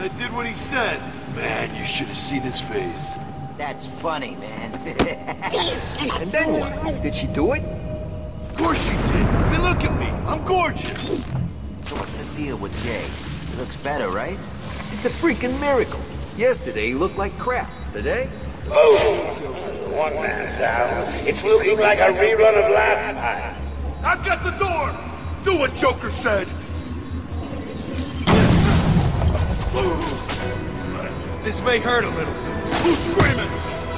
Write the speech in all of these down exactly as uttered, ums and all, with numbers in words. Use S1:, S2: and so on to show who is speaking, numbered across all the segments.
S1: I did what he said. Man, you should have seen his face.
S2: That's funny, man.
S3: And then what? Did she do it?
S1: Of course she did. I mean, look at me. I'm gorgeous.
S2: So what's the deal with Jay? He looks better, right?
S3: It's a freaking miracle. Yesterday he looked like crap. Today?
S4: Oh, one man down. It's looking like a rerun of last time.
S1: I've got the door. Do what Joker said.
S5: This may hurt a little.
S1: Who's screaming?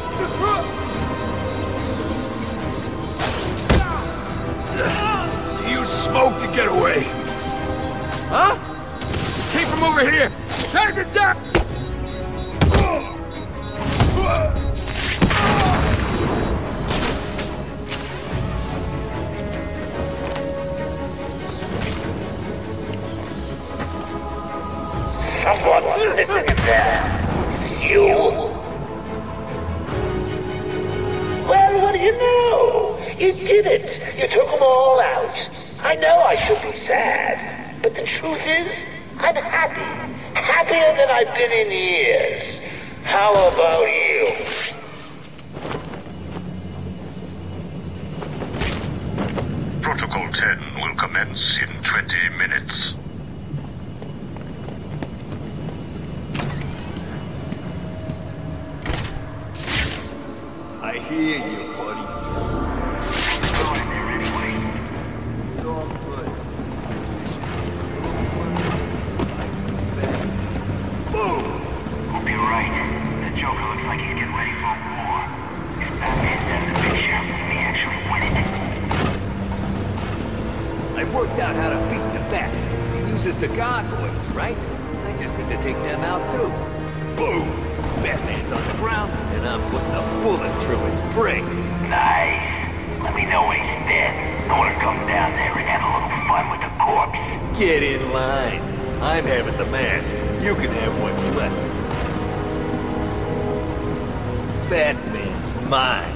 S5: You use smoke to get away. Huh? Came from over here. Tiger down!
S4: Someone listening there. You? Well, what do you know? You did it. You took them all out. I know I should be sad, but the truth is, I'm happy. Happier than I've been in years. How about you?
S6: Protocol ten will commence in twenty minutes.
S3: I hear you, buddy. It's all good. Boom!
S7: Hope you're right. The Joker looks like he's getting ready for a war. If Batman's out of the picture, he may actually win it.
S3: I worked out how to beat the Bat. He uses the gargoyles, right? I just need to take them out too. Boom! Batman's on the ground, and I'm putting a bullet through his brain.
S7: Nice. Let me know when he's dead. I want to come down there and have a little fun with the corpse.
S3: Get in line. I'm having the mask. You can have what's left. Batman's mine.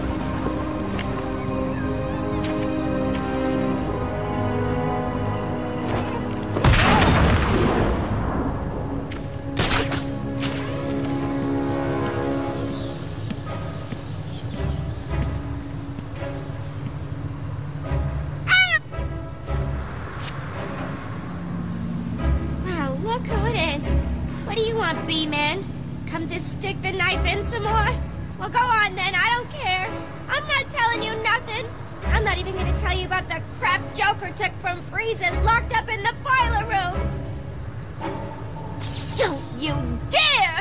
S8: B-Man? Come to stick the knife in some more? Well, go on then, I don't care. I'm not telling you nothing. I'm not even gonna tell you about the crap Joker took from Freezing locked up in the boiler room. Don't you dare!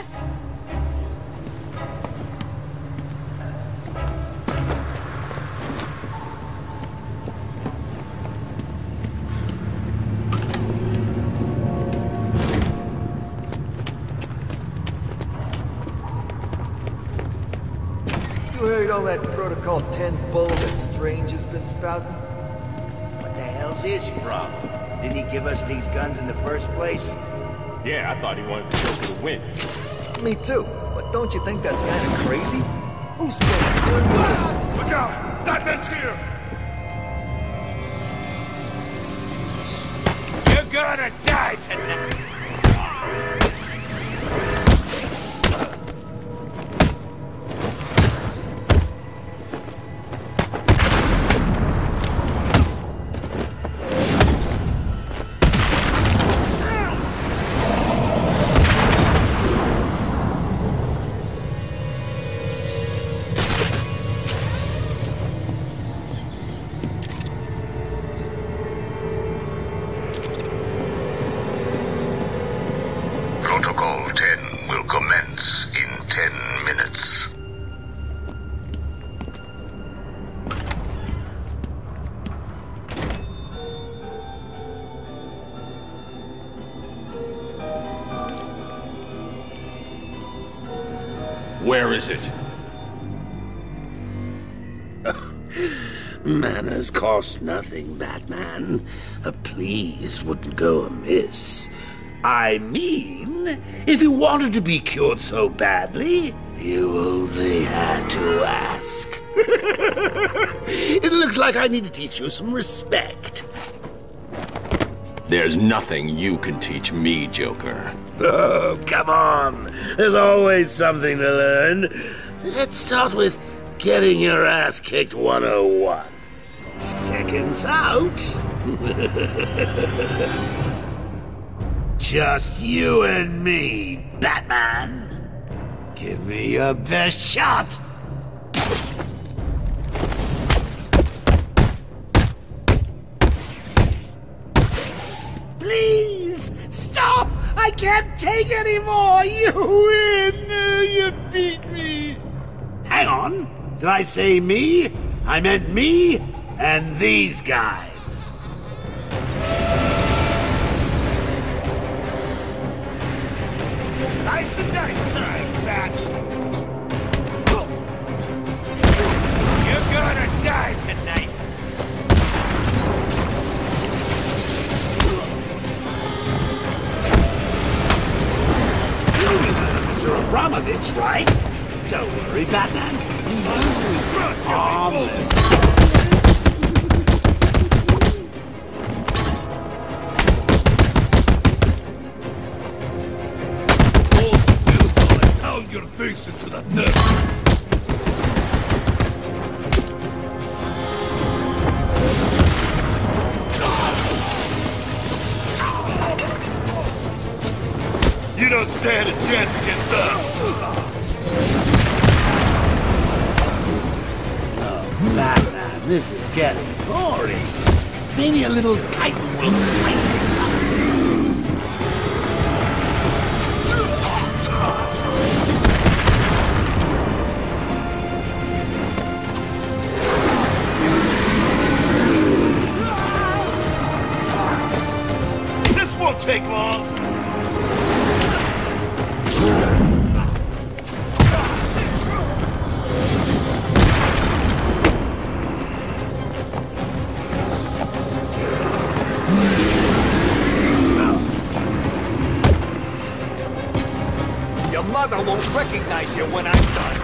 S3: You heard all that Protocol ten bull that Strange has been spouting?
S2: What the hell's his problem? Didn't he give us these guns in the first place?
S5: Yeah, I thought he wanted the Joker to win.
S3: Me too, but don't you think that's kind of crazy? Who's supposed to win?
S1: Look out! Batman's here! You're gonna die tonight!
S6: Protocol ten will commence in ten minutes.
S5: Where is it?
S9: Manners cost nothing, Batman. A please wouldn't go amiss. I mean, if you wanted to be cured so badly, you only had to ask. It looks like I need to teach you some respect.
S5: There's nothing you can teach me, Joker.
S9: Oh, come on. There's always something to learn. Let's start with getting your ass kicked one oh one. Seconds out. Just you and me, Batman. Give me your best shot. Please, stop! I can't take any more! You win! You beat me! Hang on! Did I say me? I meant me and these guys.
S1: Nice and nice time, Bats.
S3: You're gonna die tonight.
S9: Mister Abramovich, right? Don't worry, Batman. He's easily harmless.
S1: Hold still while I pound your face into the dirt. You don't stand a chance against us.
S9: Oh, Batman, this is getting boring. Maybe a little Titan will spice things up.
S1: This won't take long.
S3: Your mother won't recognize you when I'm done.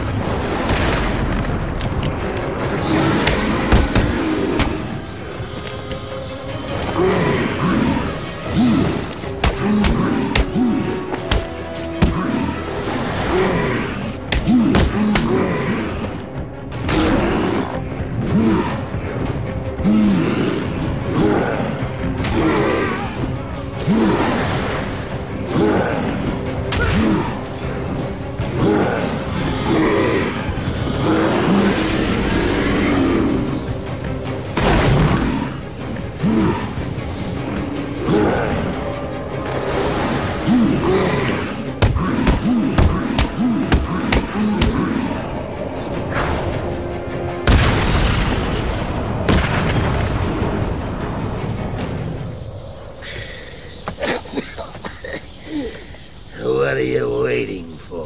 S9: What are you waiting for?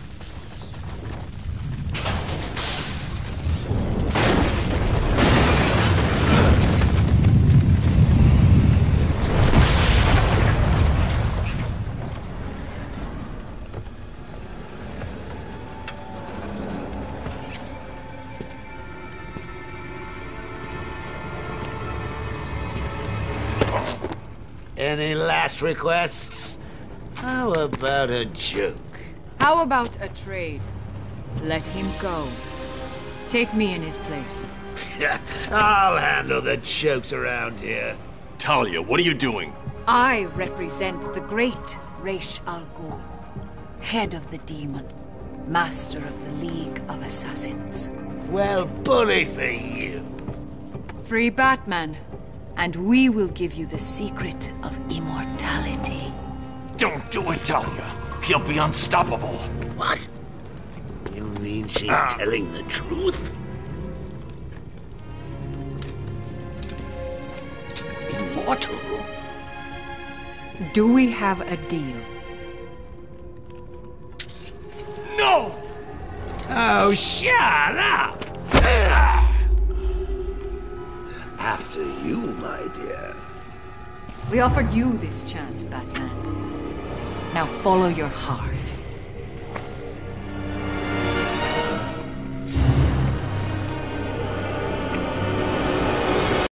S9: Any last requests? How about a joke?
S10: How about a trade? Let him go. Take me in his place.
S9: I'll handle the jokes around here.
S5: Talia, what are you doing?
S10: I represent the great Ra's al Ghul, head of the demon, master of the League of Assassins.
S9: Well, bully for you.
S10: Free Batman, and we will give you the secret of immortality.
S5: Don't do it, Talia. He'll be unstoppable.
S9: What? You mean she's
S5: Ah.
S9: telling the truth? Immortal?
S10: Do we have a deal?
S5: No!
S9: Oh, shut up! After you, my dear.
S10: We offered you this chance, Batman. Now follow your heart.